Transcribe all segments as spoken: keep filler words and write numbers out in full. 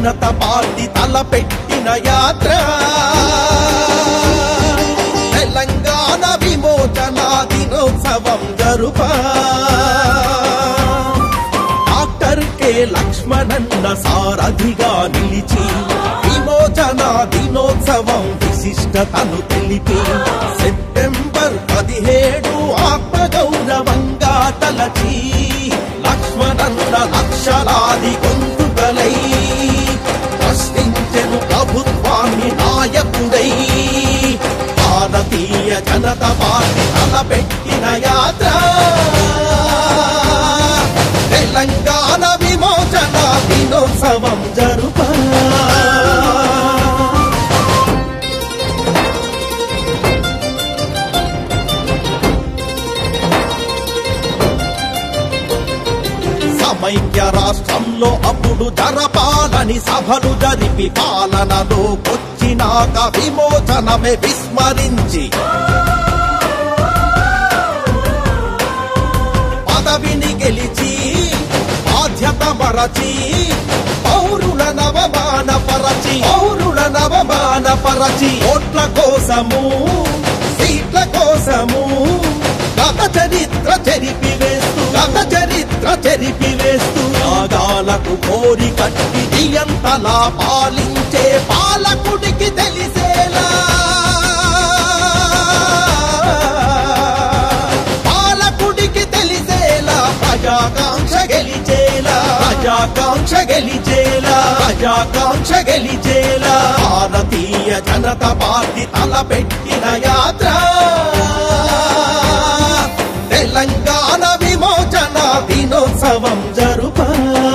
Janata party తలపెట్టిన యాత్ర తెలంగాణ విమోచన దినోత్సవం జరుపా డాక్టర్ కె లక్ష్మణన్న సారథిగా నిలిచి విమోచన దినోత్సవం విశిష్టతను తెలిపి సెప్టెంబర్ పదిహేడు ఆత్మగౌరవంగా తలచి లక్ష్మణన్న లక్షలాది గొంతుకలై ప్రశ్నించెను ప్రభుత్వాన్ని నాయకుడై భారతీయ జనతా పార్టీ తలపెట్టిన యాత్ర తెలంగాణ విమోచన దినోత్సవం జరుపా సమైక్య రాష్ట్రంలో అప్పుడు జరపాలని సభలు జరిపి పాలనలో వచ్చినాక విమోచనమే విస్మరించి పదవిని గెలిచి బాధ్యత మరచి పౌరుల నవమాన పరచి పౌరుల నవమాన పరచి ఓట్ల కోసము సీట్ల కోసము గత చరిత్ర చెరిపి వేస్తూ గత చరిత్ర చెరిపి వేస్తూ నాగాలకు కోరి కట్టి నియంతలా పాలించే పాలకుడికి తెలిసేలా పాలకుడికి తెలిసేలా ప్రజాకాంక్ష గెలిచేలా ప్రజాకాంక్ష గెలిచేలా ప్రజాకాంక్ష గెలిచేలా భారతీయ జనతా పార్టీ తలపెట్టిన యాత్ర తెలంగాణ విమోచన దినోత్సవం జరుపా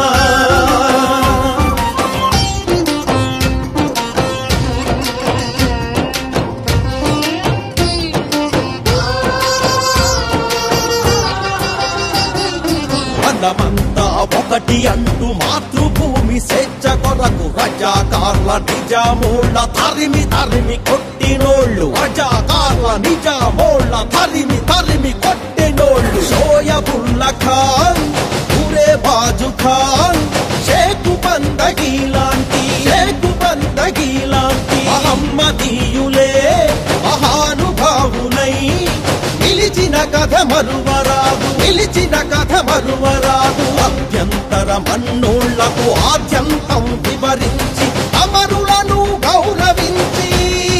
మనమంతా ఒకటి అంటూ మాతృభూమి స్వేచ్ఛ కొరకు రజాకార్ల నిజామోళ్ళ తరిమి తరిమి కొట్టినోళ్ళు రజాకార్ల నిజామోళ్ళ తరిమి తరిమి కొట్టినోళ్ళు షోయబుల్లా ఖాన్ పూరే బాజు ఖాన్ షేకు బందగీ లాంటి షేకు బందగీ లాంటి మహమ్మదీయులే మహానుభావులై నిలిచిన కథ మరువరాదు నిలిచిన కథ మరువరాదు అభ్యంతర మన్నోళ్లకు ఆద్యంతం వివరించి అమరులను గౌరవించి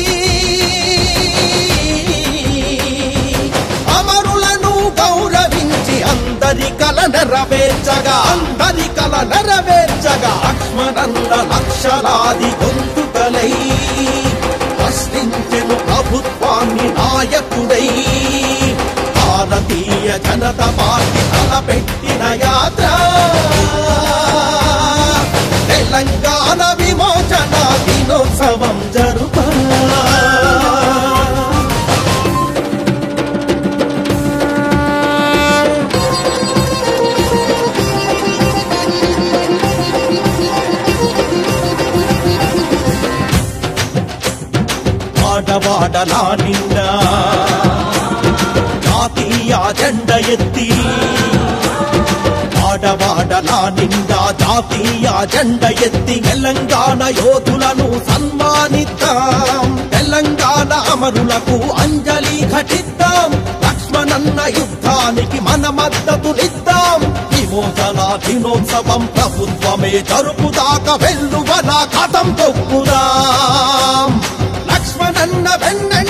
అమరులను గౌరవించి అందరి కల నెరవేర్చగా అందరి కల నెరవేర్చగా లక్ష్మణన్న లక్షలాది గొంతుకలై ప్రశ్నించెను ప్రభుత్వాన్ని నాయకుడై భారతీయ జనతా పార్టీ తలపెట్టిన యాత్ర తెలంగాణ విమోచన దినోత్సవం జరుపా వాడవాడలా నిండా జాతీయ జెండ ఎత్తి వాడవాడలా నిండా జాతీయ జెండ ఎత్తి తెలంగాణ యోధులను సన్మానిద్దాం తెలంగాణ అమరులకు అంజలి ఘటిద్దాం లక్ష్మణన్న యుద్ధానికి మన మద్దతునిద్దాం విమోచన దినోత్సవం ప్రభుత్వమే జరుపుదాకా వెల్లువన కథం తొక్కుదాం లక్ష్మణన్న వెన్న